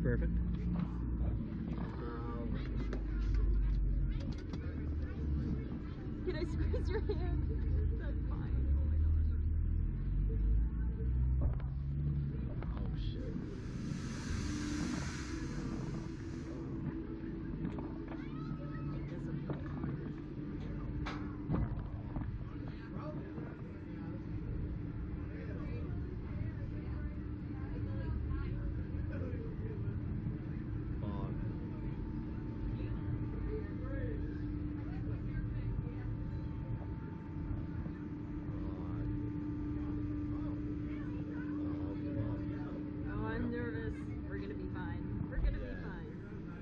perfect. Can I squeeze your hand? That's fine. Oh shit. We're gonna be fine. We're gonna be fine.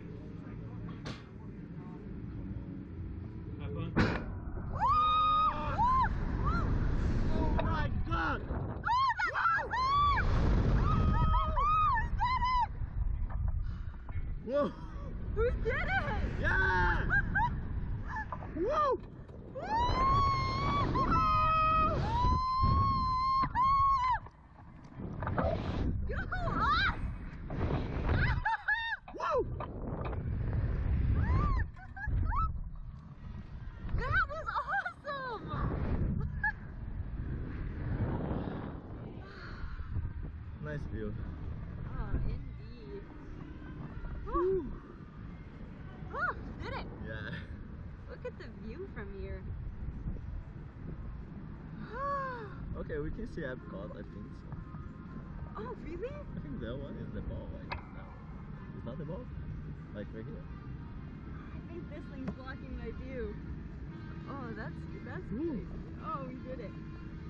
Have fun. Oh my god! Whoa! We did it! Yeah! Whoa! Go us! Whoa! That was awesome! Nice view. Oh, indeed. Woo. Oh, did it! Yeah. Look at the view from here. Okay, we can see Epcot, I think so. Oh, really? I think that one is the ball, like, no. It's not the ball? Like right here. I think this thing's blocking my view. Oh, that's Ooh. crazy. Oh, we did it.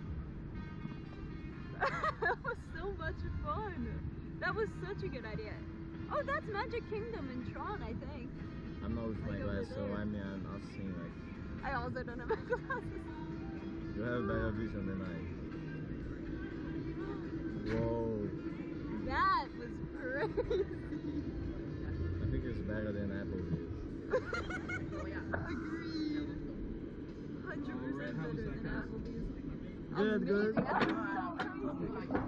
That was so much fun. That was such a good idea. Oh, that's Magic Kingdom in Tron, I think. I'm not with my Like glass, over so there. I mean, I'm not seeing like. I also don't have my glasses. You have better vision than I. Whoa. That was crazy. I think it's better than Applebee's. Agreed. 100% better than Applebee's. Good, good. Amazing. That was so crazy.